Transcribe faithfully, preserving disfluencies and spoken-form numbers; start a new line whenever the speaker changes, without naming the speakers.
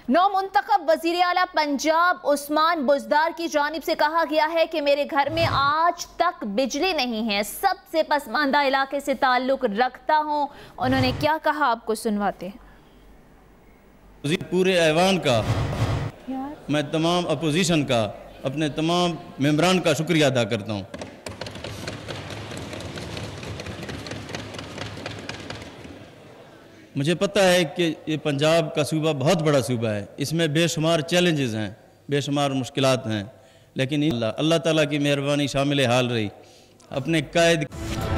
नौ मुंतखब वज़ीर आला पंजाब उस्मान बुज़दार की जानिब से कहा गया है कि मेरे घर में आज तक बिजली नहीं है, सबसे पसमानदा इलाके से ताल्लुक रखता हूँ। उन्होंने क्या कहा आपको सुनवाते हैं।
पूरे ऐवान का, मैं तमाम अपोजिशन का, अपने तमाम मेंबरान का शुक्रिया अदा करता हूँ। मुझे पता है कि ये पंजाब का सूबा बहुत बड़ा सूबा है, इसमें बेशुमार चैलेंजेस हैं, बेशुमार मुश्किलात हैं, लेकिन अल्लाह अल्लाह ताला की मेहरबानी शामिल हाल रही। अपने कायद